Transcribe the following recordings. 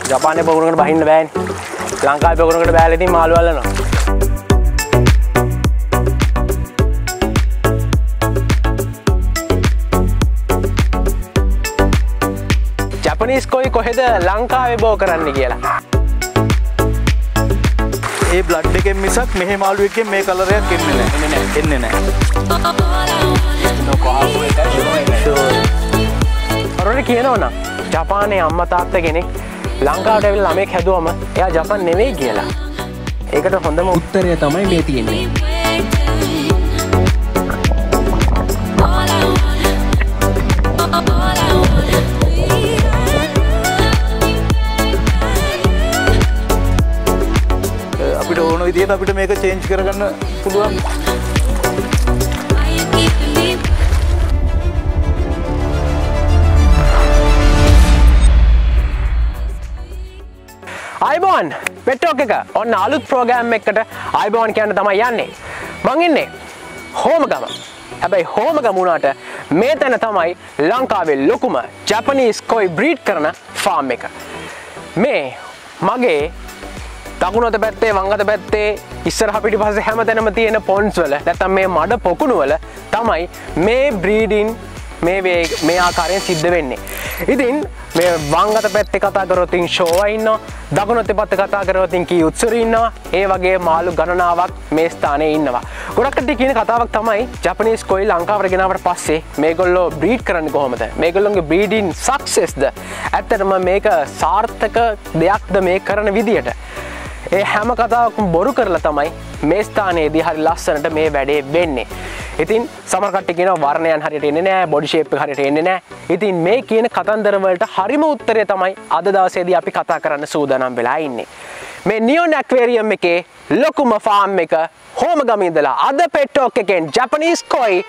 ජපානයේ පොකුණකට බහින්න බෑනේ. ලංකාවේ පොකුණකට බෑලා ඉතින් මාළු අල්ලනවා. ජපනීස් කොයි කොහෙද ලංකාවේ බෝ කරන්න කියලා. ඒ බ්ලඩ් එකෙන් මිසක් මෙහි මාළු එකෙන් මේ කලර් එකක් එන්නේ නැහැ. අරෝනේ කියනවනම් ජපානයේ අම්මා තාත්තා කෙනෙක් ලංකාවට ඇවිල්ලා ළමෙක් හැදුවම එයා ජපන් නෙවෙයි කියලා. ඒකට හොඳම උත්තරය තමයි මේ තියෙන්නේ. අපිට ඕන විදිහට අපිට මේක චේන්ජ් කරගන්න පුළුවන්. අයිබෝන් පෙට්ටෝක් එක ඔන්න අලුත් ප්‍රෝග්‍රෑම් එකකට අයිබෝන් කියන්න තමයි යන්නේ. මං ඉන්නේ හෝමගම. හැබැයි හෝමගම වුණාට මේ තැන තමයි ලංකාවේ ලොකුම ජපනීස් කොයි බ්‍රීඩ් කරන ෆාම් එක. මේ මගේ දකුණත පැත්තේ වංගත පැත්තේ ඉස්සරහ පිටිපස්සේ හැමතැනම තියෙන පොන්ඩ්ස් වල නැත්නම් මේ මඩ පොකුණු වල තමයි මේ බ්‍රීඩින් මේ ආකාරයෙන් සිද්ධ වෙන්නේ. ඉතින් මේ වංගත පැත්තේ කතා කරොත් ෂෝවා ඉන්නවා, දකුණත පැත්තේ කතා කරොත් කියුත්සුරි ඉන්නවා. ඒ වගේ මාළු ගණනාවක් මේ ස්ථානයේ ඉන්නවා. ගොඩක් කට්ටිය කියන කතාවක් තමයි ජපනීස් කොයි ලංකාවට ගෙනාවට පස්සේ මේගොල්ලෝ බ්‍රීඩ් කරන්නේ කොහොමද? මේගොල්ලෝගේ බ්‍රීඩින් සක්සෙස්ද? ඇත්තටම මේක සාර්ථක දෙයක්ද මේ කරන විදියට? ඒ හැම කතාවක්ම බොරු කරලා තමයි මේ ස්ථානයේදී හරි ලස්සනට මේ වැඩේ වෙන්නේ. ඉතින් සමහර කට්ටිය කියනවා වර්ණයන් හරියට එන්නේ නැහැ, බොඩි ෂේප් එක හරියට එන්නේ නැහැ. ඉතින් මේ කියන කතන්දර වලට හරිම උත්තරය තමයි අද දවසේදී අපි කතා කරන්න සූදානම් වෙලා ඉන්නේ. මේ නියොන් ඇක්වේරියම් එකේ ලොකුම ෆාම් එක හෝමගම ඉඳලා අද පෙට්ටෝක් එකෙන් ජපනීස් කොයි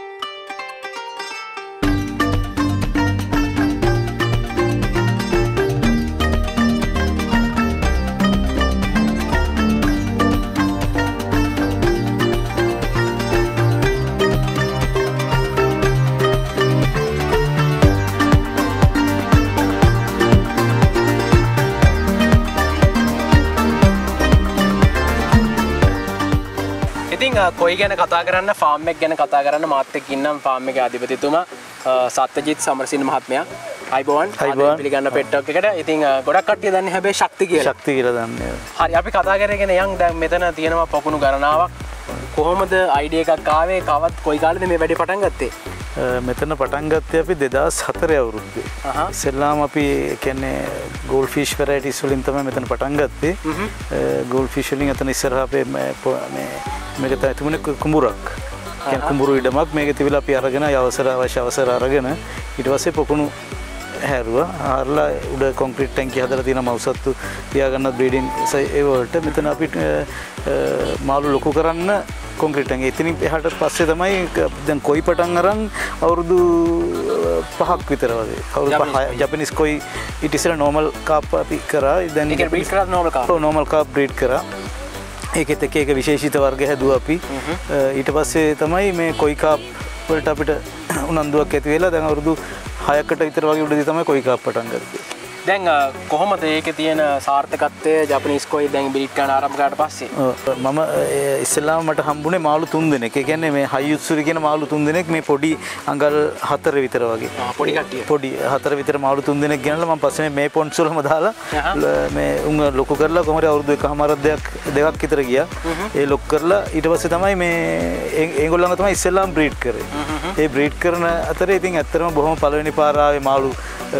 කොයි ගැන කතා කරන්න ෆාම් එක ගැන කතා කරන්න මාත් එක්ක ඉන්නම් ෆාම් එකේ අධිපතිතුමා සත්‍යජිත් සමරසිංහ මහත්මයා. අයිබෝන් පිළිගන්න පෙට්ටෝක් එකට. ඉතින් ගොඩක් කට්ටිය දන්නේ හැබැයි ශක්ති කියලා. ශක්ති කියලා දන්නේ. හරි අපි කතා කරගෙන යන් දැන් මෙතන තියෙනවා පොකුණු ගණනාවක්. කොහොමද අයිඩියා එකක් ආවේ? කවත් කොයි කාලෙද මේ වැඩේ පටන් ගත්තේ? මෙතන පටන් ගත්තේ අපි 2004 අවුරුද්දේ. ඉස්සෙල්ලාම අපි කියන්නේ ගෝල්ඩ් ෆිෂ් වැරයිටිස් වලින් තමයි මෙතන පටන් ගත්තේ. ගෝල්ඩ් ෆිෂ් වලින් එතන ඉස්සරහා අපේ මේක තිබුණේ කුඹුරක්. කියන්නේ කුඹුරු ඉඩමක් මේක තිබිලා අපි අරගෙන අවශ්‍ය අවසර අරගෙන ඊට පස්සේ පොකුණු හැරුවා. ආරලා උඩ කොන්ක්‍රීට් ටැංකිය හදලා තියෙන මවුසත්තු තියාගන්න බ්‍රීඩින් ඒ වලට මෙතන අපිට මාළු ලොකු කරන්න කොන්ක්‍රීට් ටැංකිය. එතනින් එහාට පස්සේ තමයි දැන් කොයි පටන් අරන් අවුරුදු 5ක් විතර වගේ. අවුරුදු 5 ජපනීස් කොයි ඊට ඉස්සෙල්ලා නෝමල් කාප් අපි කරා. දැන් ඒක බ්‍රීඩ් කරා නෝමල් කාප්. ඔව් නෝමල් කාප් බ්‍රීඩ් කරා. ඒකෙත් එක විශේෂිත වර්ග හැදුවා අපි. ඊට පස්සේ තමයි මේ කොයි කාප් වලට අපිට උනන්දුවක් ඇති වෙලා දැන් අවුරුදු 6කට විතර වගේ උඩදී තමයි කොයි කාප් පටන් ගත්තේ. දැන් කොහොමද ඒකේ තියෙන සාර්ථකත්වය ජපනීස් කොයි දැන් බ්‍රීඩ් කරන ආරම්භ කරාට පස්සේ? මම ඉස්සෙල්ලාම මට හම්බුනේ මාළු 3 දෙනෙක්. ඒ කියන්නේ මේ හයියුත්සුරි කියන මාළු 3 දෙනෙක් මේ පොඩි අඟල් 4 විතර වගේ. පොඩි කට්ටිය. පොඩි 4 විතර මාළු 3 දෙනෙක් ගෙනල්ලා මම පස්සේ මේ පොන්ඩ්ස් වලම දාලා මේ උන් ලොකු කරලා කොහොමද අවුරුදු එකමාරක් දෙකක් විතර ගියා. ඒ ලොකු කරලා ඊට පස්සේ තමයි මේ ඒගොල්ලන්ව තමයි ඉස්සෙල්ලාම බ්‍රීඩ් කරේ. ඒ බ්‍රීඩ් කරන අතරේ ඉතින් ඇත්තටම බොහොම පළවෙනි පාර ආවේ මාළු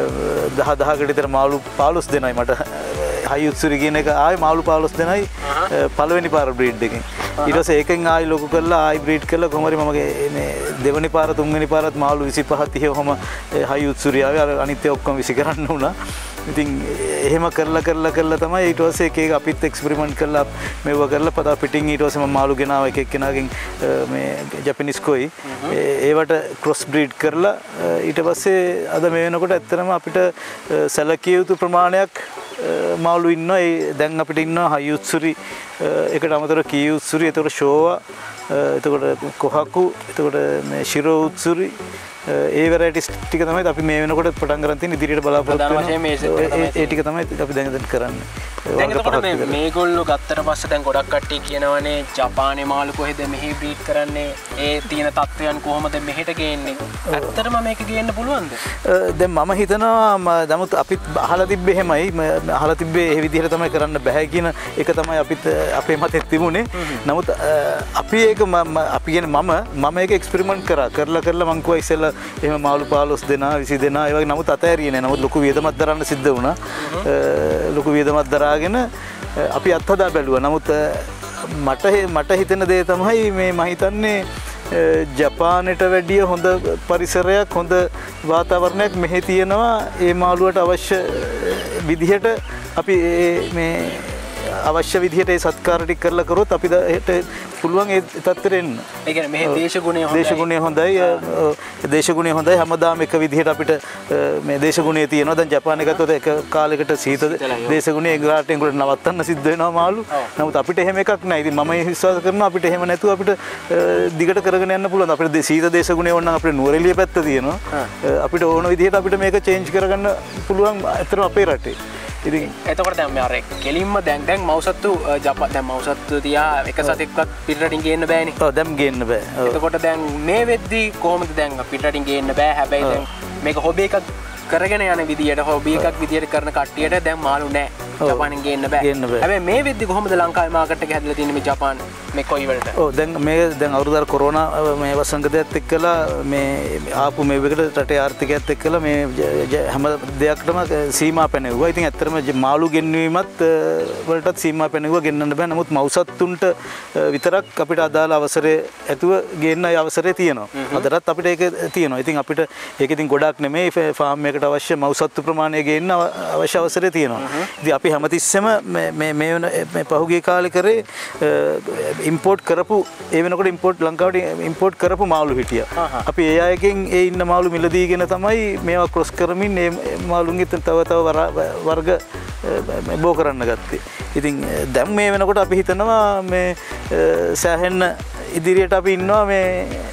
10කට විතර මාළු 15 දෙනයි මට හයියුත්සුරි කියන එක ආවේ මාළු 15 දෙනයි පළවෙනි පාර බ්‍රීඩ් එකෙන්. ඊට පස්සේ ඒකෙන් ආයි ලොකු කරලා ආයි බ්‍රීඩ් කරලා කොහොමරි මම මේ දෙවෙනි පාර තුන්වෙනි පාරත් මාළු 25 30 ඔහම හයියුත්සුරි ආවේ. අර අනිත් ඔක්කොම විසි කරන්න උනා. ඉතින් එහෙම කරලා තමයි ඊට පස්සේ එක අපිත් එක්ස්පෙරිමන්ට් කරලා මේව කරලා පදා පිටින් ඊට පස්සේ මම මාළු ගෙනාවා එක එක්කෙනාගෙන් මේ ජපනීස් කොයි ඒවට ක්‍රොස් බ්‍රීඩ් කරලා ඊට පස්සේ අද මේ වෙනකොට ඇත්තටම අපිට සැලකිය යුතු ප්‍රමාණයක් මාළු ඉන්නවා. ඒ දැන් අපිට ඉන්නවා හයියුත්සුරි එකට අමතරව කියුත්සුරි, එතකොට ෂෝවා, එතකොට කොහකු, එතකොට මේ ශිරෝ උත්සුරි, ඒ වැරයිටිස් ටික තමයි අපි මේ වෙනකොට පටන් ගන්න තියෙන ඉදිරියට බලාපොරොත්තු වෙනවා. ඒ ටික තමයි අපි දැන් කරන්නේ. දැන් එතකොට මේගොල්ලෝ ගත්තට පස්සේ දැන් ගොඩක් කට්ටිය කියනවනේ ජපානයේ මාළු කොහෙද මෙහි බ්‍රීඩ් කරන්නේ? ඒ තියෙන තත්ත්වයන් කොහොමද මෙහෙට ගේන්නේ? ඇත්තටම මේක ගේන්න පුළුවන්ද? දැන් මම හිතනවා නමුත් අපිත් අහලා තිබ්බේ එහෙමයි. අහලා තිබ්බේ ඒ විදිහට තමයි කරන්න බෑ කියන එක තමයි අපිත් අපේ මතෙත් තිබුණේ. නමුත් අපි ඒක අපි කියන්නේ මම ඒක එක්ස්පෙරිමන්ට් කරලා මං කිව්වා ඉස්සෙල්ලා එහෙම මාළු 15 දෙනා 20 දෙනා ඒ වගේ නමුත් අතෑරියේ නෑ. නමුත් ලොකු වියදමක් දරන්න සිද්ධ වුණා. ලොකු වියදමක් දරාගෙන අපි අත්හදා බැලුවා. නමුත් මට හිතෙන දේ තමයි මේ මම හිතන්නේ ජපානයට වැඩිය හොඳ පරිසරයක් හොඳ වාතාවරණයක් මෙහි තියෙනවා. ඒ මාළුවට අවශ්‍ය විදිහට අපි මේ අවශ්‍ය විදිහට ඒ සත්කාර ටික කරලා කරොත් අපිට පුළුවන් ඒ තත්ත්වෙට එන්න. ඒ කියන්නේ මේ දේශගුණය හොඳයි. දේශගුණය හොඳයි. හැමදාම එක විදිහට අපිට මේ දේශගුණය තියෙනවා. දැන් ජපානයේ ගත්තොත් එක කාලයකට සීත දේශගුණය ග්‍රාටෙන් උඩ නවත්තන්න සිද්ධ වෙනවා මාළු. නමුත් අපිට එහෙම එකක් නැහැ. ඉතින් මම විශ්වාස කරනවා අපිට එහෙම නැතුව අපිට දිගට කරගෙන යන්න පුළුවන්. අපිට සීත දේශගුණය ඕන නම් අපිට නුවරඑළිය පැත්ත තියෙනවා. අපිට ඕන විදිහට අපිට මේක චේන්ජ් කරගන්න පුළුවන් අතරම අපේ රටේ. ඉතින් එතකොට දැන් මේ අර කෙලින්ම දැන් මවුසත්තු දැන් මවුසත්තු තියා එක සතෙක්වත් පිටරටින් ගේන්න බෑනේ. ඔව් දැන් ගේන්න බෑ. එතකොට දැන් මේ වෙද්දි කොහොමද දැන් පිටරටින් ගේන්න බෑ. හැබැයි දැන් මේක හොබි එකක් කරගෙන යන විදියට හොබි එකක් විදියට කරන කට්ටියට දැන් මාළු නෑ. ජපානෙන් ගේන්න බෑ. හැබැයි මේ වෙද්දි කොහොමද ලංකාවේ මාකට් එක හැදලා තියෙන්නේ මේ ජපාන් මේ කොයි වලට? ඔව් දැන් අවුරුද්දක් කොරෝනා මේ වසංගතයත් එක්කලා මේ ආපු මේ වෙකට රටේ ආර්ථිකයත් එක්කලා මේ හැම දෙයක්ටම සීමා පැනෙවුවා. ඉතින් ඇත්තටම මාළු ගෙන්වීමත් වලටත් සීමා පැනෙවුවා ගෙන්නන්න බෑ. නමුත් මවුසත්තුන්ට විතරක් අපිට අදාළ අවසරය ඇතුව ගේන්න අවසරය තියෙනවා. අදටත් අපිට ඒක තියෙනවා. ඉතින් අපිට ඒක ඉතින් ගොඩක් නෙමෙයි ෆාම් එකට අවශ්‍ය මවුසත්තු ප්‍රමාණය ගේන්න අවශ්‍ය අවසරය තියෙනවා. ඉතින් අපි හැමතිස්සෙම මේ පහුගිය කාලේ කරේ ඉම්පෝර්ට් කරපු ඒ වෙනකොට ලංකාවට ඉම්පෝර්ට් කරපු මාළු හිටියා. අපි ඒ අයගෙන් ඒ ඉන්න මාළු මිලදීගෙන තමයි මේවා ක්‍රොස් කරමින් මේ මාළුන්ගේ තව වර්ග බෝ කරන්න ගත්තේ. ඉතින් දැන් මේ වෙනකොට අපි හිතනවා මේ සෑහෙන්න ඉදිරියට අපි ඉන්නවා මේ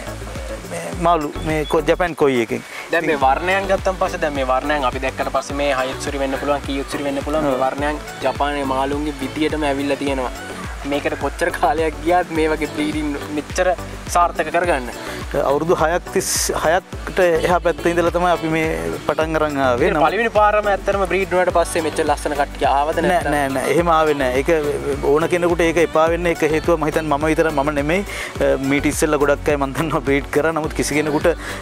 මාළු මේ ජපාන් කොයි එකෙන්. දැන් මේ වර්ණයන් ගත්තන් පස්සේ දැන් මේ වර්ණයන් අපි දැක්කට පස්සේ මේ හයුත්සුරි වෙන්න පුළුවන් කීයුත්සුරි වෙන්න පුළුවන් මේ වර්ණයන් ජපානයේ මාළුන්ගේ විදියටම ඇවිල්ලා තියෙනවා. මේකට කොච්චර කාලයක් ගියාද මේ වගේ බ්‍රීඩින් මෙච්චර සාර්ථක කරගන්න? අවුරුදු 6කට එහා පැත්තේ ඉඳලා තමයි අපි මේ පටන් අරන් ආවේ. පළවෙනි පාරම ඇත්තටම බ්‍රීඩ් වුණාට පස්සේ මෙච්චර ලස්සන කට්ටිය ආවද නැත්නම්? නෑ එහෙම ආවේ නෑ. ඒක ඕන කෙනෙකුට ඒක එපා වෙන්න එක හේතුව මම හිතන්නේ මම විතර මම නෙමෙයි මීට ඉස්සෙල්ලා ගොඩක් අය මම දන්නවා බ්‍රීඩ් කරා. නමුත් කිසි කෙනෙකුට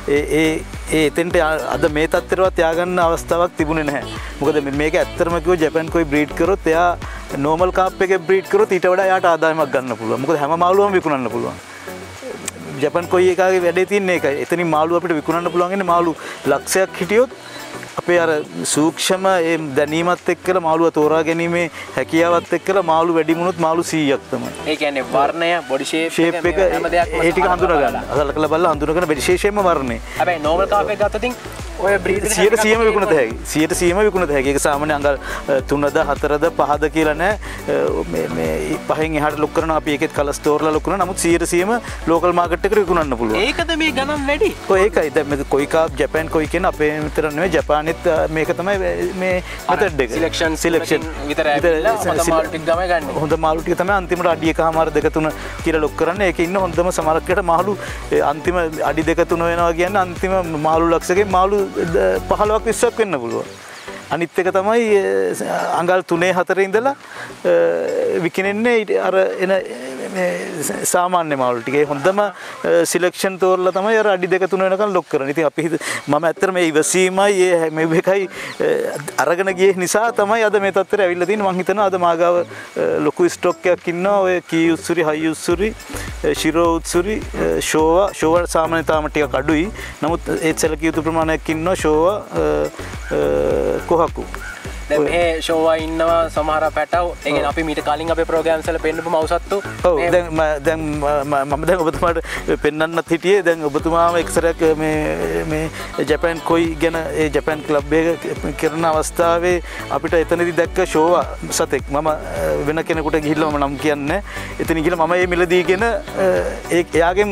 එතෙන්ට අද මේ තත්ත්වයට ය아가න්න අවස්ථාවක් තිබුණේ නැහැ. මොකද මේක ඇත්තටම කිව්ව ජපාන් කොයි බ්‍රීඩ් කරොත් එයා නෝමල් කාප් එකේ බ්‍රීඩ් කරොත් ඊට වඩා එයාට ආදායමක් ගන්න පුළුවන්. මොකද හැම මාළුවම විකුණන්න පුළුවන්. ජපාන් කොයි එකගේ වැඩේ තියෙන්නේ ඒකයි. එතනින් මාළු අපිට විකුණන්න පුළුවන් ඉන්නේ මාළු ලක්ෂයක් හිටියොත් අපේ අර සූක්ෂම ඒ දැනීමත් එක්කලා මාළුව තෝරා ගැනීමේ හැකියාවත් එක්කලා මාළු වැඩි වුණොත් මාළු 100ක් තමයි. ඒ කියන්නේ වර්ණය, බොඩි ෂේප් එක හැම දෙයක්ම ඒ ටික හඳුනා ගන්න. අසලකලා බලලා හඳුනාගෙන විශේෂයෙන්ම වර්ණය. හැබැයි නෝමල් කාප් එක ගත්තොත් ඔය බ්‍රීඩ් 100%ම විකුණත හැකි. 100%ම විකුණත හැකි. ඒක සාමාන්‍ය අඟල් 3ද 4ද 5ද කියලා නෑ. මේ පහෙන් එහාට ලොක් කරනවා අපි ඒකෙත් කලර්ස් තෝරලා ලොක් කරනවා. නමුත් 100%ම ලෝකල් මාකට් එකට විකුණන්න පුළුවන්. ඒකද මේ ගණන් වැඩි? ඔය ඒකයි. දැන් මේ කොයි කාප් ජපාන් කොයි කියන අපේ විතර නෙමෙයි ජපානෙත් මේක තමයි මේ මෙතඩ් එක. සිලෙක්ෂන් විතර ඇවිල්ලා හොඳ මාළු ටික තමයි ගන්න. හොඳ මාළු ටික තමයි අන්තිමට අඩි 1මාර 2 3 කියලා ලොක් කරන්නේ. ඒකේ ඉන්න හොඳම සමහරකට මාළු අන්තිම අඩි 2 3 වෙනවා කියන්නේ අන්තිම මාළු ලක්ෂකේ මාළු 15ක් 20ක් වෙන්න පුළුවන්. අනිත් එක තමයි අඟල් 3 4 ඉඳලා විකිනෙන්නේ අර එන සාමාන්‍ය මාළු ටික. ඒ හොඳම සිලෙක්ෂන් තෝරලා තමයි අර අඩි 2 3 වෙනකන් ලොක් කරන්නේ. ඉතින් අපි මම ඇත්තට මේ ඉවසීමයි මේ එකයි අරගෙන ගියේ නිසා තමයි අද මේ තත්ත්වයට ඇවිල්ලා තියෙන්නේ. මම හිතනවා අද මාගාව ලොකු ස්ටොක් එකක් ඉන්නවා. ඔය කී උත්සුරි, හයි උත්සුරි, ශිරෝ උත්සුරි, ෂෝවා සාමාන්‍ය තාම ටිකක් අඩුයි. නමුත් ඒත් සැලකිය යුතු ප්‍රමාණයක් ඉන්නවා ෂෝවා කොහකු. දැන් මේ ෂෝවා ඉන්නවා සමහර පැටව. ඒ කියන්නේ අපි මීට කලින් අපේ ප්‍රෝග්‍රෑම්ස් වල පෙන්නපු මවුසත්තු. ඔව් දැන් මම දැන් ඔබතුමාට පෙන්වන්නත් හිටියේ. දැන් ඔබතුමාම එක්සරයක් මේ ජපාන් කොයි ගැන ඒ ජපාන් ක්ලබ් එක කරන අවස්ථාවේ අපිට එතනදී දැක්ක ෂෝවා සතෙක්. මම වෙන කෙනෙකුට ගිහිල්ලා මම නම් කියන්නේ. එතන ගිහලා මම මේ මිලදීගෙන එයාගෙන්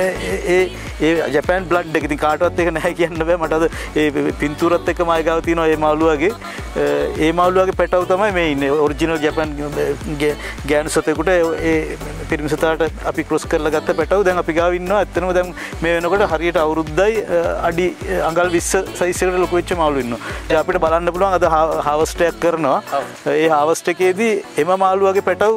ඒ ජපාන් බ්ලඩ් එක ඉතින් කාටවත් ඒක නැහැ කියන්න බෑ. මට අද ඒ පින්තූරත් එක්ක මගේ ගාව තියෙනවා ඒ මාළුවාගේ. ඒ මාළුවාගේ පැටව තමයි මේ ඉන්නේ. ඔරිජිනල් ජපාන් ගෑනු සතෙකුට ඒ පිරිමි සතාට අපි ක්‍රොස් කරලා ගත්ත පැටව දැන් අපි ගාව ඉන්නවා. ඇත්තටම දැන් මේ වෙනකොට හරියට අවුරුද්දයි අඩි අඟල් 20 සයිස් එකට ලොකු වෙච්ච මාළු ඉන්නවා. දැන් අපිට බලන්න පුළුවන් අද හාවස්ට් එකක් කරනවා. ඒ හාවස්ට් එකේදී එම මාළුවාගේ පැටව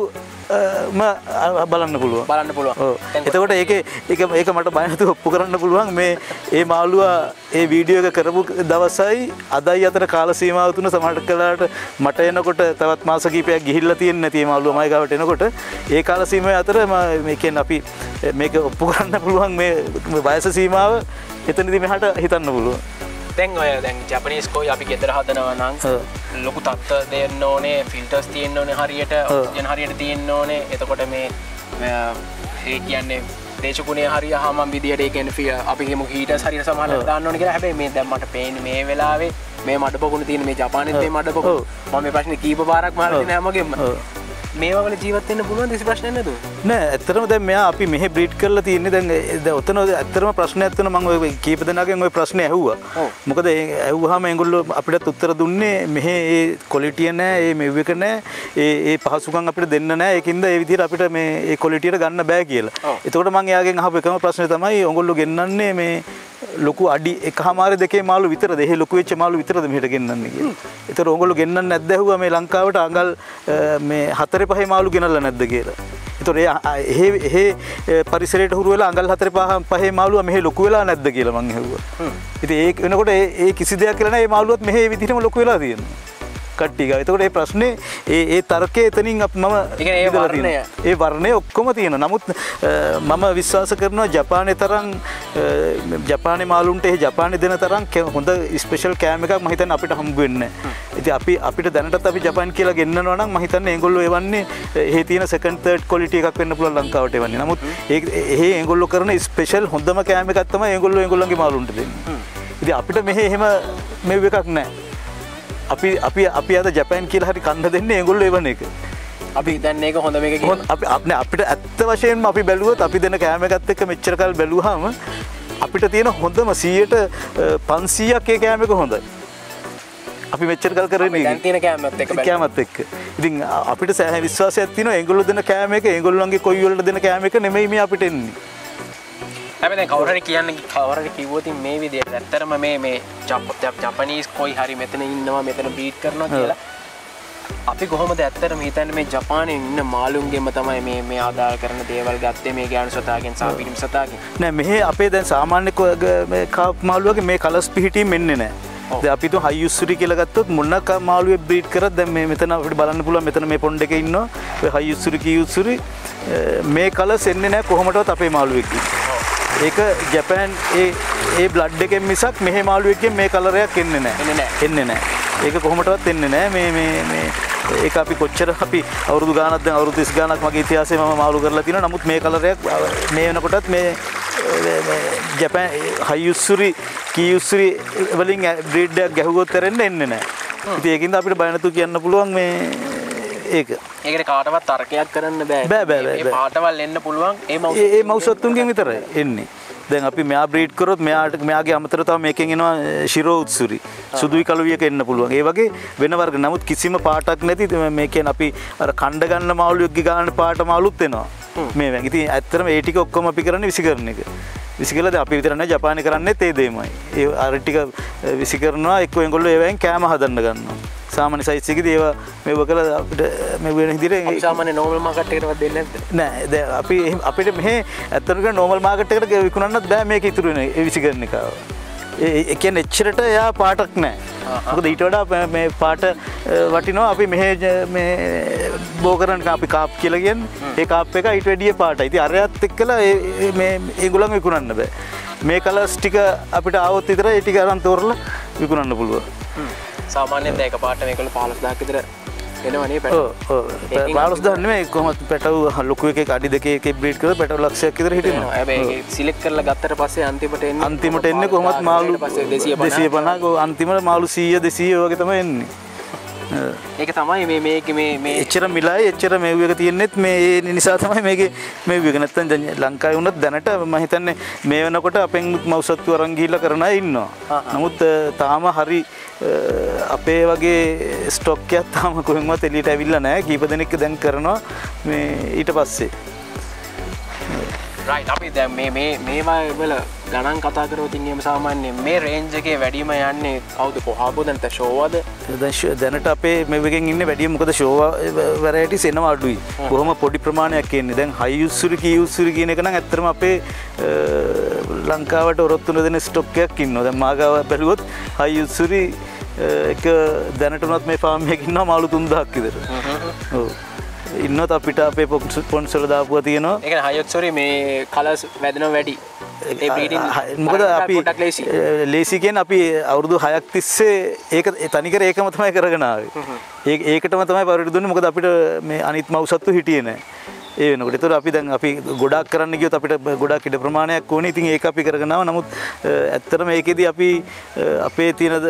බලන්න පුළුවන්. එතකොට ඒක මට බය නැතුව ඔප්පු කරන්න පුළුවන්. මේ ඒ මාළුවා ඒ වීඩියෝ එක කරපු දවසයි අදයි අතර කාල සීමාව තුන සමහරට කළාට මට එනකොට තවත් මාස කිහිපයක් ගිහිල්ලා තියෙන්නේ නැති මේ මාළුවා මයි ගාවට එනකොට ඒ කාල සීමාව අතර මේ කියන්නේ අපි මේක ඔප්පු කරන්න පුළුවන් මේ වයස සීමාව එතනදී මෙහාට හිතන්න පුළුවන්. දැන් ඔය දැන් ජපනීස් කොයි අපි ගෙදර හදනවා නම් ලොකු තත්ත්ව දෙන්න ඕනේ, ෆිල්ටර්ස් තියෙන්න ඕනේ හරියට, ඔක්සිජන් හරියට තියෙන්න ඕනේ. එතකොට මේ ඒ කියන්නේ දේශගුණය හරියහම විදියට ඒ කියන්නේ අපි කියමු හීටර්ස් හරියට සමානව දාන්න ඕනේ කියලා. හැබැයි මේ දැන් මට පේන්නේ මේ වෙලාවේ මේ මඩ පොකුණ තියෙන මේ ජපානයේ මේ මඩ පොකුණ මම මේ ප්‍රශ්නේ කීප පාරක් මහලා තියෙන හැමගෙම මේවා වල ජීවත් වෙන්න පුළුවන් කිසි ප්‍රශ්නයක් නැතුව. නෑ ඇත්තටම දැන් මෙයා අපි මෙහෙ බ්‍රීඩ් කරලා තියෙන්නේ දැන් ඔතන ඇත්තටම ප්‍රශ්නයක් තියෙනවා. මම ඔය කීප දෙනාගෙන් ඔය ප්‍රශ්නේ ඇහුවා. මොකද ඇහුවාම ඒගොල්ලෝ අපිට උත්තර දුන්නේ මෙහෙ ඒ ක්වොලිටිය නෑ, ඒ මෙව් එක නෑ, ඒ පහසුකම් අපිට දෙන්න නෑ. ඒකින්ද ඒ විදිහට අපිට මේ ඒ ක්වොලිටියට ගන්න බෑ කියලා. එතකොට මම එයාගෙන් අහපු එකම ප්‍රශ්නේ තමයි ඕගොල්ලෝ ගෙන්නන්නේ මේ ලොකු අඩි එකමාර දෙකේ මාළු විතරද? එහෙ ලොකු වෙච්ච මාළු විතරද මෙහෙට ගෙන්නන්නේ කියලා. ඒතර ඕගොල්ලෝ ගෙන්නන්නේ නැද්ද ඇහුවා මේ ලංකාවට අඟල් මේ 4-5 මාළු ගෙනල්ලා නැද්ද කියලා. ඒතර එහෙ පරිසරයට හුරු වෙලා අඟල් 4-5 මාළුවා මෙහෙ ලොකු වෙලා නැද්ද කියලා මං ඇහුවා. ඉතින් ඒක වෙනකොට ඒ කිසි දෙයක් කියලා නෑ. මේ මාළුවත් මෙහෙ මේ විදිහටම ලොකු වෙලා තියෙනවා. කට්ටිය ගාව. එතකොට මේ ප්‍රශ්නේ ඒ තර්කයේ එතනින් මම ඒ වර්ණය ඔක්කොම තියෙනවා. නමුත් මම විශ්වාස කරනවා ජපානයේ තරම් ජපානයේ මාළුන්ට ඒ ජපානයේ දෙන තරම් හොඳ ස්පෙෂල් කෑම එකක් මම හිතන්නේ අපිට හම්බ වෙන්නේ නැහැ. ඉතින් අපිට දැනටත් අපි ජපාන් කියලා ගෙන්නනවා නම් මම හිතන්නේ ඒගොල්ලෝ එවන්නේ එහෙ තියෙන සෙකන්ඩ් තර්ඩ් ක්වොලිටි එකක් වෙන්න පුළුවන් ලංකාවට එවන්නේ. නමුත් එහෙ ඒගොල්ලෝ කරන ස්පෙෂල් හොඳම කෑම එකක් තමයි ඒගොල්ලෝ ඒගොල්ලන්ගේ මාළුන්ට දෙන්නේ. ඉතින් අපිට මෙහෙ එහෙම මෙව් එකක් නැහැ. අපි අද ජපාන් කියලා හරි කන්න දෙන්නේ ඒගොල්ලෝ එවන එක. අපි දැන් මේක හොඳ මේක කියලා අපිට ඇත්ත වශයෙන්ම අපි බැලුවොත් අපි දෙන කෑම එකත් එක්ක මෙච්චර කල් බැලුවාම අපිට තියෙන හොඳම 100ට 500ක් ඒ කෑම එක හොඳයි. අපි මෙච්චර කල් කරන්නේ දැන් තියෙන කෑමත් එක්ක. ඉතින් අපිට සෑහෙන විශ්වාසයක් තියෙනවා ඒගොල්ලෝ දෙන කෑම එක ඒගොල්ලන්ගේ කොයි වලට දෙන කෑම එක නෙමෙයි මේ අපිට එන්නේ. හැබැයි දැන් කවුරු හරි කිව්වොත් මේ විදියට ඇත්තටම මේ ජපනීස් කොයි හරි මෙතන ඉන්නවා මෙතන බීට් කරනවා කියලා අපි කොහොමද ඇත්තටම හිතන්නේ මේ ජපානයේ ඉන්න මාළුන්ගෙම තමයි මේ ආදාය කරන දේවල් ගත්තේ මේ ගෑනු සතාගෙන් සහ පිරිමි සතාගෙන්. නෑ මෙහෙ අපේ දැන් සාමාන්‍ය මේ කාප් මාළුවගේ මේ කලර්ස් පිහිටීම් එන්නේ නෑ. දැන් අපි තුන් හයියුස්සුරි කියලා ගත්තොත් මොන මාළුවේ බ්‍රීඩ් කරත් දැන් මේ මෙතන අපිට බලන්න පුළුවන් මෙතන මේ පොන්ඩ් එකේ ඉන්නවා. ඔය හයියුස්සුරි කීයුස්සුරි මේ කලර්ස් එන්නේ නෑ කොහොමදවත් අපේ මාළුවෙක්. ඒක ජපාන් ඒ බ්ලඩ් එකෙන් මිසක් මෙහෙ මාළුවෙක්ගෙන් මේ කලරයක් එන්නේ නැහැ. ඒක කොහොමදවත් එන්නේ නැහැ. මේ ඒක අපි කොච්චර අපි අවුරුදු ගානක් දැන් අවුරුදු 30 ගානක් මගේ ඉතිහාසයේ මම මාළු කරලා තියෙනවා. නමුත් මේ කලරයක් මේ වෙනකොටත් මේ ජපාන් හයියුස්සුරි කීයුස්සුරි වලින් බ්‍රීඩ් එකක් ගැහුවොත් ඇරෙන්න එන්නේ නැහැ. ඉතින් ඒකින්ද අපිට බය නැතුව කියන්න පුළුවන් මේ ඒකට කාටවත් තර්කයක් කරන්න බෑ. ඒ පාටවල් එන්න පුළුවන් ඒ මවුසත්තුන්ගෙන් විතරයි එන්නේ. දැන් අපි මෙයා බ්‍රීඩ් කරොත් මෙයාගේ අමතර තව මේකෙන් එනවා ශිරෝ උත්සුරි. සුදුයි කළුවියක එන්න පුළුවන්. ඒ වගේ වෙන වර්ග. නමුත් කිසිම පාටක් නැති මේකෙන් අපි අර කණ්ඩ ගන්න මාළුවෙක්ගේ ගාන පාට මාළුත් එනවා. මේ වගේ. ඉතින් ඇත්තටම ඒ ටික ඔක්කොම අපි කරන්නේ විසිකරන එක. විසිකලා දැන් අපි විතර නෑ ජපානයේ කරන්නේත් ඒ දෙයමයි. ඒ අර ටික විසිකරනවා එක්ක ඒගොල්ලෝ ඒවෙන් කෑම හදන්න ගන්නවා. සාමාන්‍ය සයිස් එකේදී ඒවා මෙව කළා අපිට මේ වෙන විදිහට අපි සාමාන්‍ය නෝමල් මාකට් එකකටවත් දෙන්නේ නැද්ද? නෑ දැන් අපිට මෙහෙ ඇත්තටම නෝමල් මාකට් එකට විකුණන්නත් බෑ මේක ඉතුරු වෙන ඒ විසිකරන එක. ඒ කියන්නේ එච්චරට එයා පාටක් නෑ. මොකද ඊට වඩා මේ පාට වටිනවා අපි මෙහෙ මේ බෝ කරන අපි කාප් කියලා කියන්නේ. ඒ කාප් එක ඊට වැඩිය පාටයි. ඉතින් අරයත් එක්කලා මේ ඒගොල්ලන් විකුණන්න බෑ. මේ කලර්ස් ටික අපිට ආවොත් විතරයි ඒ ටික අරන් තෝරලා විකුණන්න පුළුවන්. සාමාන්‍යයෙන් දැන් එකපාරට මේකවල 15000ක් විතර එනවනේ ඔව් ඔව් 15000 නෙමෙයි කොහොමද පැටව ලොකු එකේ අඩි දෙකේ එකේ බ්‍රීඩ් කරලා පැටව ලක්ෂයක් විතර හිටිනවා. හැබැයි සිලෙක්ට් කරලා ගත්තට පස්සේ අන්තිමට එන්නේ කොහොමත් මාළු 250 අන්තිමට මාළු 100 200 වගේ තමයි එන්නේ. ඒක තමයි මේ එච්චර මිලයි එච්චර මෙව් එක තියෙන්නෙත් මේ නිසා තමයි මේකේ මෙව් එක නැත්තම් දැන් ලංකාවේ වුණත් දැනට මම හිතන්නේ මේ වෙනකොට අපෙන් මව්සත්තු අරන් ගිහිල්ලා කරන අය ඉන්නවා. නමුත් තාම හරි අපේ වගේ ස්ටොක් එකක් තාම කොහෙන්වත් එළියට ඇවිල්ලා නැහැ. කීප දෙනෙක් දැන් කරනවා මේ ඊට පස්සේ. රයිට් අපි දැන් මේවා වල ගණන් කතා කරොත් ඉන්නේ සාමාන්‍යයෙන් මේ රේන්ජ් එකේ වැඩිම යන්නේ කවුද කොහාද නැත්නම් ෂෝවද දැනට අපේ මේකෙන් ඉන්නේ වැඩිම මොකද ෂෝව වැරයිටිස් එනවා අඩුයි කොහොම පොඩි ප්‍රමාණයක් එන්නේ දැන් හයි යුස්සුරි කී යුස්සුරි කියන එක නම් ඇත්තටම අපේ ලංකාවට ඔරොත්තු දෙන ස්ටොක් එකක් ඉන්නවා දැන් මාගාව බැලුවොත් හයි යුස්සුරි එක දැනටමත් මේ ෆාම් එකේ ඉන්නවා මාළු 3000ක් විතර ඔව් ඉන්නත් අපිට අපේ පොන්සල දාපුවා තියෙනවා ඒ කියන්නේ හයි යුස්සුරි මේ කලර්ස් වැදෙනවා වැඩි මොකද අපි ලේසි කියන්නේ අපි අවුරුදු 6ක් තිස්සේ ඒක තනිකර ඒකම තමයි කරගෙන ආවේ. ඒකටම තමයි පරිදි දුන්නේ. මොකද අපිට මේ අනිත් මව්සත්තු හිටියේ නැහැ. ඒ වෙනකොට. ඒතර අපි දැන් අපි ගොඩාක් කරන්න ගියොත් අපිට ගොඩාක් ඉඩ ප්‍රමාණයක් ඕනේ. ඉතින් ඒක අපි කරගෙන ආවා. නමුත් ඇත්තටම ඒකෙදි අපි අපේ තියෙන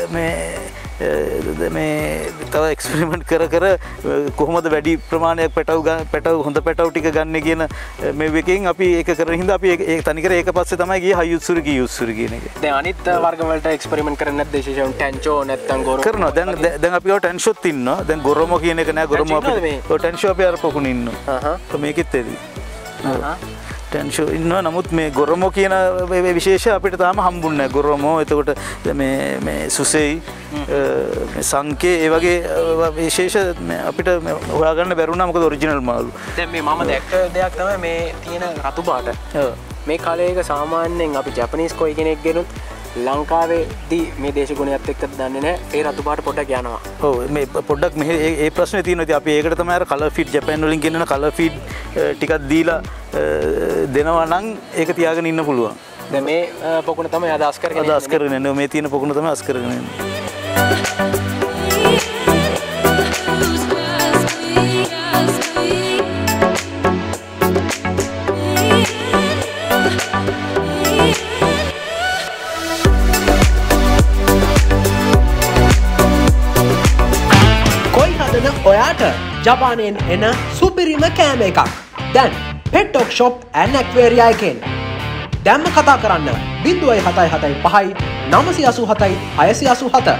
මේ තව එක්ස්පෙරිමන්ට් කර කොහොමද වැඩි ප්‍රමාණයක් පැටව හොඳ පැටව ටික ගන්න කියන මේ එකකින් අපි ඒක කරන හින්දා අපි ඒක තනිකර ඒක පස්සේ තමයි ගියේ හයි යුස්සුරි කී යුස්සුරි කියන එක. දැන් අනිත් වර්ග වලට එක්ස්පෙරිමන්ට් කරන්නේ නැද්ද විශේෂයෙන් ටැන්චෝ නැත්නම් ගොරොමෝ කරනවා. දැන් අපි ඔය ටැන්ෂොත් ඉන්නවා. දැන් ගොරොමෝ කියන එක නෑ ගොරොමෝ අපි ඔය ටැන්ෂෝ අපි අර පොකුණ ඉන්නවා. මේකෙත් එදී. ටැන්ෂෝ ඉන්නවා. නමුත් මේ ගොරොමෝ කියන විශේෂ අපිට තාම හම්බුන්නේ නැහැ. ගොරොමෝ එතකොට මේ සුසෙයි සංකේ ඒ වගේ විශේෂ අපිට හොයාගන්න බැරුණා මොකද ඔරිජිනල් මාළු. දැන් මේ මම දැක්ක දෙයක් තමයි මේ තියෙන රතු පාට. මේ කලයක සාමාන්‍යයෙන් අපි ජපනීස් කොයි කෙනෙක් ගෙනුත් ලංකාවේදී මේ දේශගුණයත් එක්ක දන්නේ නැහැ. ඒ රතු පාට පොඩ්ඩක් යනවා. ඔව් මේ පොඩ්ඩක් මෙහෙ ඒ ප්‍රශ්නේ තියෙනවා. ඉතින් අපි ඒකට තමයි අර කලර් ෆීඩ් ජපාන් වලින් ගෙන්නන කලර් ෆීඩ් ටිකක් දීලා දෙනවා නම් ඒක තියාගෙන ඉන්න පුළුවන්. දැන් මේ පොකුණ තමයි අදහස් කරගෙන ඉන්නේ. මේ තියෙන පොකුණ තමයි අස් කරගෙන ඉන්නේ. ඔයාට ජපානයෙන් එන සුපිරිම කෑම එකක් දැන් පෙට්ටොක් ෂොප් ඇන් ඇක්වේරියා එකෙන් දැම්ම කතා කරන්න 0775 987 687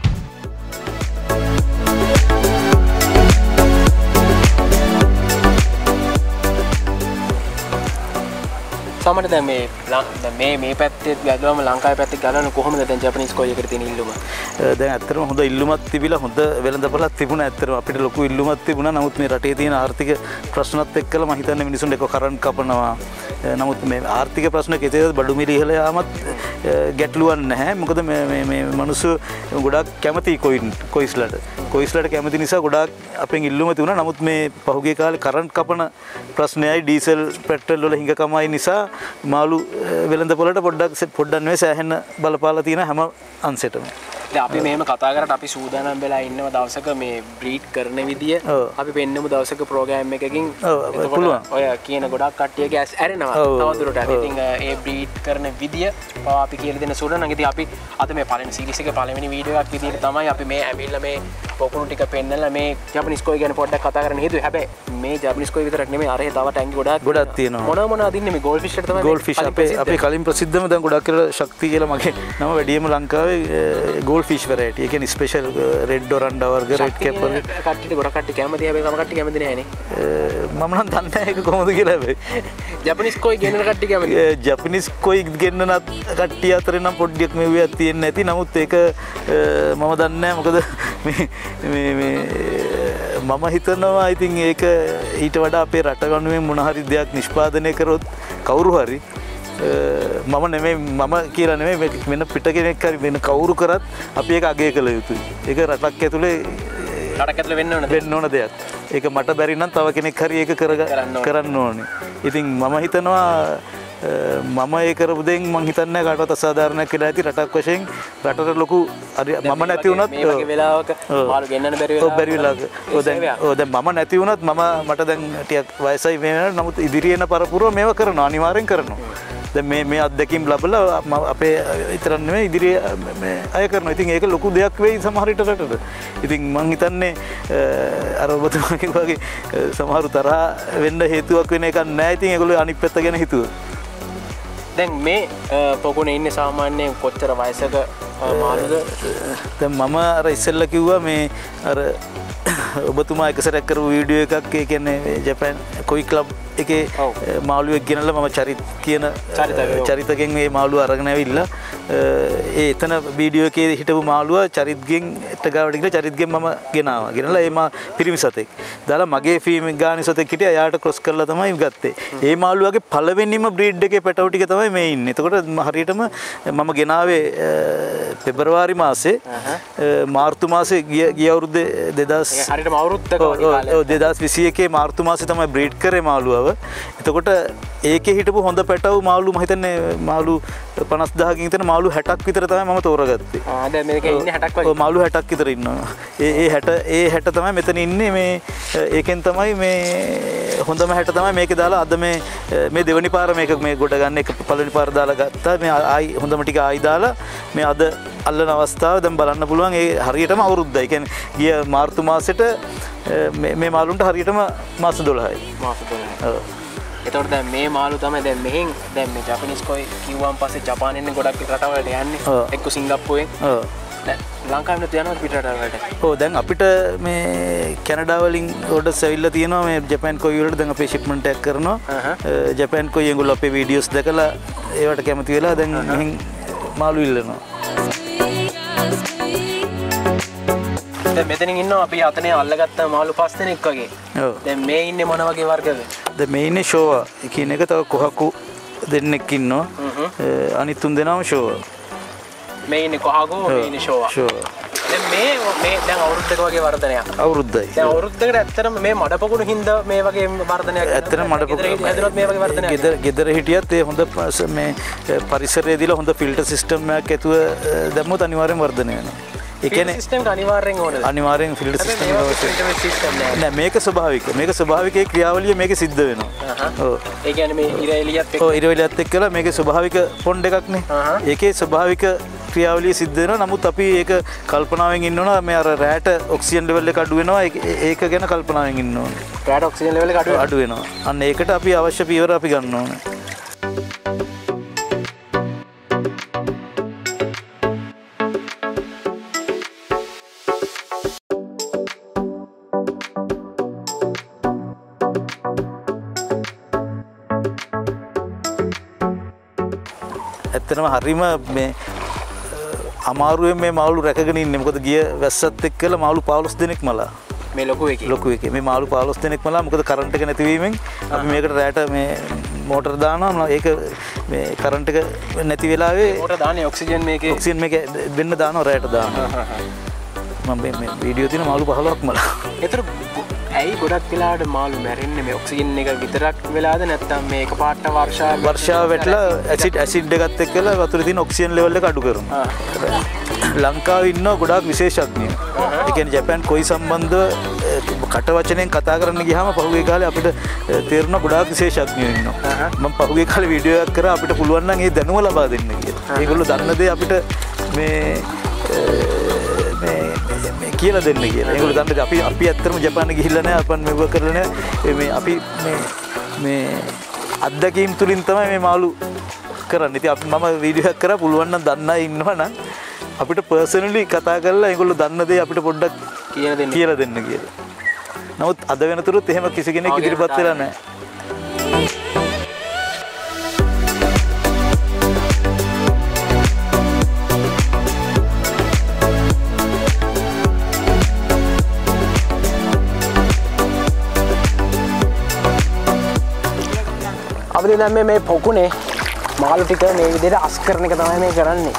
සමහරවිට දැන් මේ පැත්තේ ගලවම ලංකාවේ පැත්තේ ගලවන කොහොමද දැන් ජපනීස් කොයි එකට තියෙන ඉල්ලුම? දැන් ඇත්තටම හොඳ ඉල්ලුමක් තිබිලා හොඳ වෙළඳපොළක් තිබුණා. ඇත්තටම අපිට ලොකු ඉල්ලුමක් තිබුණා. නමුත් මේ රටේ තියෙන ආර්ථික ප්‍රශ්නත් එක්කලා මම හිතන්නේ මිනිසුන්ට එක කරන්ට් කපනවා. නමුත් මේ ආර්ථික ප්‍රශ්න කෙසේද බඩු මිල ඉහළ යාමත් ගැටලුවක් නැහැ. මොකද මේ මිනිස්සු ගොඩාක් කැමති කොයිස්ලට කැමති නිසා ගොඩාක් අපෙන් ඉල්ලුම තිබුණා. නමුත් මේ පහුගිය කාලේ කරන්ට් කපන ප්‍රශ්නයයි ඩීසල් පෙට්‍රල් වල හිඟකමයි නිසා මාළු වෙළඳපොළට පොඩ්ඩක් නෙවෙයි සෑහෙන බලපාලා තියෙන හැම අංශෙටම. දැන් අපි මෙහෙම කතා කරලා අපි සූදානම් වෙලා ඉන්නව දවසක මේ බ්‍රීඩ් කරන විදිය අපි පෙන්නමු දවසක ප්‍රෝග්‍රෑම් එකකින්. එතකොට ඔය කියන ගොඩක් කට්ටියගේ ඇස් ඇරෙනවා තවදුරටත්. ඉතින් ඒ බ්‍රීඩ් කරන විදිය අපි කියලා දෙන්න සූදානම්. ඉතින් අපි අද මේ පළවෙනි සීරීස් එකේ පළවෙනි වීඩියෝ එකක් විදියට තමයි අපි මේ ඇවිල්ලා මේ පොකුණු ටික පෙන්නලා මේ ජපනීස් කොයි ගැන පොඩ්ඩක් කතා කරන්න හේතුව. හැබැයි මේ ජපනීස් කොයි විතරක් නෙමෙයි අරේ තව ටැංගි ගොඩක් තියෙනවා. මොනවා දින්නේ මේ ගෝල්ඩ් ෆිෂ් එකට තමයි ගෝල්ඩ් ෆිෂ් අපේ කලින් ප්‍රසිද්ධම දැන් ගොඩක් කියලා ශක්තිය කියලා මගේ නම වැඩිම ලංකාවේ ගෝල්ඩ් ෆිෂ් වැරයිටි. ඒ කියන්නේ ස්පෙෂල් රෙඩ් ඩොරන්ඩා වර්ග රෙඩ් කැප් වර්ග කට්ටියට ගොඩක් කට්ටිය කැමති. හැබැයි කම කට්ටිය කැමති නැහැ නේ. මම නම් දන්නේ නැහැ ඒක කොහොමද කියලා හැබැයි. ජපනීස් කොයි ගෙන්නන කට්ටිය කැමති. ජපනීස් කොයි ගෙන්නන කට්ටිය අතර නම් පොඩ්ඩක් මෙවියක් තියෙන්නේ නැති. නමුත් ඒක මම දන්නේ නැහැ. මොකද මේ මම හිතනවා ඉතින් ඒක ඊට වඩා අපේ රට ගනුවෙන් මොන හරි දෙයක් නිෂ්පාදනය කරොත් කවුරු හරි මම නෙමෙයි මම කියලා නෙමෙයි වෙන පිට කෙනෙක් හරි වෙන කවුරු කරත් අපි ඒක අගය කළ යුතුයි. ඒක රටක් ඇතුලේ වෙන්න ඕන දෙයක්. ඒක මට බැරි නම් තව කෙනෙක් හරි ඒක කරන්න ඕනේ. ඉතින් මම හිතනවා මම ඒ කරපු දෙයින් මං හිතන්නේ කාටවත් අසාධාරණයක් කියලා ඇති රටක් වශයෙන් රටට ලොකු මම නැති වුණත් මේ වගේ වෙලාවක මාළු ගෙන්නන්න බැරි වෙලාවක බැරි වෙලාවක දැන් මම නැති වුණත් මට දැන් ටිකක් වයසයි මේ වෙනකොට නමුත් ඉදිරියේ යන පරපුරව මේව කරනවා අනිවාර්යෙන් කරනවා දැන් මේ අත්දැකීම් ලැබලා අපේ විතරක් නෙමෙයි ඉදිරියේ මේ අය කරනවා. ඉතින් ඒක ලොකු දෙයක් වෙයි සමහර විට රටට. ඉතින් මං හිතන්නේ අර ඔබතුමාගේ වගේ සමහරු තරහ වෙන්න හේතුවක් වෙන එකක් නැහැ. ඉතින් ඒගොල්ලෝ අනිත් පැත්ත ගැන හිතුවා. දැන් මේ පොකුණේ ඉන්නේ සාමාන්‍යයෙන් කොච්චර වයසක මාළුද? දැන් මම අර ඉස්සෙල්ලා කිව්වා මේ අර ඔබතුමා එක සැරයක් කරපු වීඩියෝ එකක් ඒ කියන්නේ ජපාන් කොයි ක්ලබ් එකේ මාළුවෙක් ගෙනල්ලා මම චරිත් කියන චරිතගෙන් මේ මාළුව අරගෙන ඇවිල්ලා ඒ එතන වීඩියෝ එකේ හිටපු මාළුව චරිත්ගෙන් ගාවට ගිහලා චරිත්ගෙන් මම ගෙනාවා. ගෙනලා ඒ පිරිමි සතෙක්. දාලා මගේ ෆීම් ගානි සතෙක් හිටියා. එයාට ක්‍රොස් කරලා තමයි ගත්තේ. ඒ මාළුවගේ පළවෙනිම බ්‍රීඩ් එකේ පැටව ටික තමයි මේ ඉන්නේ. එතකොට හරියටම මම ගෙනාවේ පෙබරවාරි මාසේ මාර්තු මාසේ ගිය අවුරුද්දේ 2000 හරියටම අවුරුද්දක වගේ කාලයක්. 2021 මාර්තු මාසේ තමයි බ්‍රීඩ් කරේ මාළුවව. එතකොට ඒකේ හිටපු හොඳ පැටව මාළු මම හිතන්නේ මාළු 50000කින් විතර මාළු 60ක් විතර තමයි මම තෝරගත්තේ. දැන් මේකේ ඉන්නේ 60ක් වගේ. මාළු 60ක් විතර ඉන්නවා. ඒ 60 තමයි මෙතන ඉන්නේ මේ ඒකෙන් තමයි මේ හොඳම 60 තමයි මේකේ දාලා අද මේ දෙවෙනි පාර මේක මේ ගොඩ ගන්න එක පළවෙනි පාර දාලා ගත්තා. මේ ආයි හොඳම ටික ආයි දාලා මේ අද අල්ලන අවස්ථාව දැන් බලන්න පුළුවන්. ඒ හරියටම අවුරුද්දයි. කියන්නේ ගිය මාර්තු මාසෙට මේ මාළුන්ට හරියටම මාස 12යි. මාස 12යි. ඔව්. එතකොට දැන් මේ මාළු තමයි දැන් මෙහෙන් දැන් මේ ජපනිස් කොයි කිව්වන් පස්සේ ජපානයෙන් ගොඩක් රටවලට යන්නේ. එක්ක සිංගප්පූරෙන්. ඔව්. දැන් ලංකාවෙත් යනවා පිට රටවලට. ඔව් දැන් අපිට මේ කැනඩා වලින් ඕඩර්ස් ඇවිල්ලා තියෙනවා මේ ජපාන් කොයි වලට දැන් අපේ ෂිප්මන්ට් එකක් කරනවා. ජපාන් කොයි ඒගොල්ලෝ අපේ වීඩියෝස් දැකලා ඒවට කැමති වෙලා දැන් මෙහෙන් මාළු ඉල්ලනවා. දැන් මෙතනින් ඉන්නවා අපි අතනේ අල්ලගත්ත මාළු 5 දෙනෙක් වගේ. ඔව්. දැන් මේ ඉන්නේ මොන වගේ වර්ගද? දැන් මේ ඉන්නේ ෂෝවා කියන එක තව කොහකු දෙන්නෙක් ඉන්නවා. අනිත් තුන් දෙනාම ෂෝවා. මේ ඉන්නේ කොහකු මේ ඉන්නේ ෂෝවා. ෂෝවා. දැන් මේ දැන් අවුරුද්දක වගේ වර්ධනයක්. අවුරුද්දයි. දැන් අවුරුද්දකට ඇත්තටම මේ මඩ පොකුණු හින්දා මේ වගේ වර්ධනයක්. ඇත්තටම මඩ පොකුණු හැදුනොත් මේ වගේ වර්ධනයක්. ගෙදර හිටියත් ඒ හොඳ මේ පරිසරයේ දීලා හොඳ ෆිල්ටර් සිස්ටම් එකක් ඇතුව දැම්මොත් අනිවාර්යෙන් වර්ධනය වෙනවා. ඒ කියන්නේ සිස්ටම් එක අනිවාර්යෙන් ඕනද? අනිවාර්යෙන් ෆිල්ටර් සිස්ටම් එක අවශ්‍යයි. නෑ මේක ස්වභාවික. මේක ස්වභාවිකයේ ක්‍රියාවලිය මේකේ සිද්ධ වෙනවා. ඔව්. ඒ කියන්නේ මේ ඉර එළියත් එක්ක. ඔව් ඉර එළියත් එක්කලා මේකේ ස්වභාවික පොන්ඩ් එකක් නේ. ඒකේ ස්වභාවික ක්‍රියාවලිය සිද්ධ වෙනවා. නමුත් අපි ඒක කල්පනාවෙන් ඉන්න ඕන මේ අර රෑට ඔක්සිජන් ලෙවල් එක අඩු වෙනවා. ඒක ගැන කල්පනාවෙන් ඉන්න ඕනේ. රෑට ඔක්සිජන් ලෙවල් එක අඩු වෙනවා. අන්න ඒකට අපි අවශ්‍ය පියවර අපි ගන්න ඕනේ. ඇත්තටම හරිම මේ අමාරුවෙන් මේ මාළු රැකගෙන ඉන්නේ. මොකද ගිය වැස්සත් එක්කලා මාළු 15 දෙනෙක් මලා. මේ ලොකු එකේ මේ මාළු 15 දෙනෙක් මලා. මොකද කරන්ට් එක නැතිවීමෙන් අපි මේකට රැට මේ මෝටර් දානවා. ඒක මේ කරන්ට් එක නැති වෙලාවේ මෝටර් දාන්නේ ඔක්සිජන් මේකේ වෙන්න දානවා රැට දානවා. මම මේ වීඩියෝ තියෙන මාළු 15ක් මලා. ඒතර ඇයි ගොඩක් වෙලාවට මාළු මැරෙන්නේ මේ ඔක්සිජන් එක විතරක් වෙලාද නැත්නම් මේ එකපාරට වර්ෂාව වැටලා ඇසිඩ් එකත් එක්කලා වතුරේ තියෙන ඔක්සිජන් ලෙවල් එක අඩු කරනවා. ලංකාවේ ඉන්න ගොඩාක් විශේෂඥයෝ. ඒ කියන්නේ ජපාන් කොයි සම්බන්ධව කට වචනෙන් කතා කරන්න ගියාම පහුගිය කාලේ අපිට තේරුණා ගොඩාක් විශේෂඥයෝ ඉන්නවා. මම පහුගිය කාලේ වීඩියෝ එකක් කරා අපිට පුළුවන් නම් ඒ දැනුම ලබා දෙන්න කියලා. ඒගොල්ලෝ දන්න දේ අපිට මේ කියලා දෙන්න කියලා. ඒගොල්ලෝ දන්නේ අපි ඇත්තටම ජපානෙ ගිහිල්ලා නැහැ. අපන් මෙව කරලා නැහැ. මේ අපි මේ අත්දැකීම් තුලින් තමයි මේ මාළු කරන්නේ. ඉතින් මම වීඩියෝ එකක් කරා පුළුවන් නම් දන්න අය ඉන්නවා නම් අපිට පර්සනලි කතා කරලා ඒගොල්ලෝ දන්න දේ අපිට පොඩ්ඩක් කියලා දෙන්න කියලා. නමුත් අද වෙනතුරුත් එහෙම කිසි කෙනෙක් ඉදිරිපත් වෙලා නැහැ. අපිට දැන් මේ පොකුණේ මාළු ටික මේ විදිහට අස් කරන එක තමයි මේ කරන්නේ.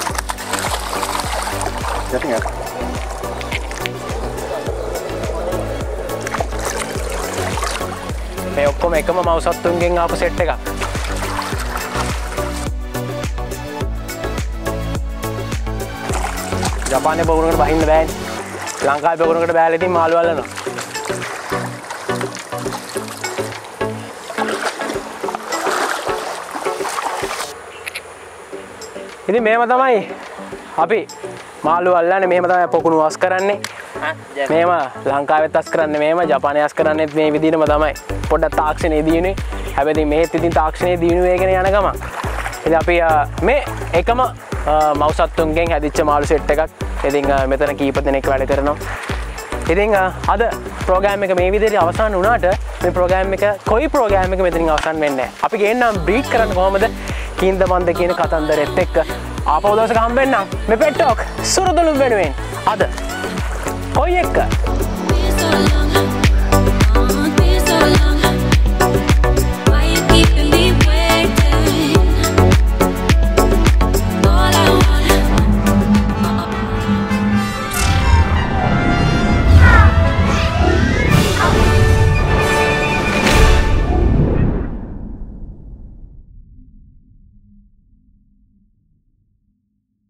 මේ ඔක්කොම එකම මව් සත්තුන්ගෙන් ආපු සෙට් එකක්. ජපානයේ පොකුණකට බහින්න බෑනේ. ලංකාවේ පොකුණකට බෑලා ඉතින් මාළු අල්ලනවා. ඉතින් මේව තමයි අපි මාළු අල්ලන්නේ මෙහෙම තමයි පොකුණු වස් කරන්නේ. මේව ලංකාවෙත් වස් කරන්නේ මේව ජපානයේ වස් කරන්නේත් මේ විදිහටම තමයි. පොඩ්ඩක් තාක්ෂණයේ දිනුනේ. හැබැයි මේත් ඉතින් තාක්ෂණයේ දිනු වේගෙන යන ගමන්. ඉතින් අපි මේ එකම මව්සත්තුන්ගෙන් හැදිච්ච මාළු සෙට් එකක්. ඉතින් මෙතන කීප දෙනෙක් වැඩ කරනවා. ඉතින් අද ප්‍රෝග්‍රෑම් එක මේ විදිහට අවසන් වුණාට මේ ප්‍රෝග්‍රෑම් එක කොයි ප්‍රෝග්‍රෑම් එක මෙතනින් අවසන් වෙන්නේ නැහැ. අපි ගේන්නම් බ්‍රීඩ් කරන්න කොහමද? කින්ද මන්ද කියන කතන්දරෙත් එක්ක ආපහු දවසක හම්බෙන්නම් මේ පෙට් ටොක් සුරදලුම් වෙනුවෙන් අද කොයි එක්ක